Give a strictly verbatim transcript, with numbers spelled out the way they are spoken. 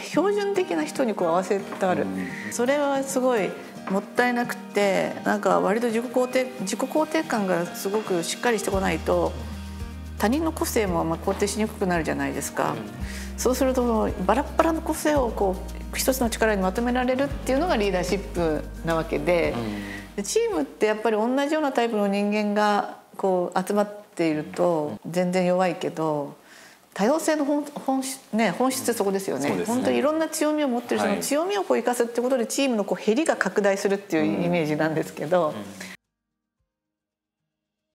標準的な人にこう合わせたがる、それはすごいもったいなくて、なんか割と自己肯定自己肯定感がすごくしっかりしてこないと他人の個性もあんま肯定しにくくなるじゃないですか。そうするとバラッバラの個性をこう一つの力にまとめられるっていうのがリーダーシップなわけで、チームってやっぱり同じようなタイプの人間がこう集まっていると全然弱いけど、多様性の 本, 本, 質、ね、本質ってそこですよね。ね、本当にいろんな強みを持ってる人の強みをこう生かすってことでチームのこうへりが拡大するっていうイメージなんですけど、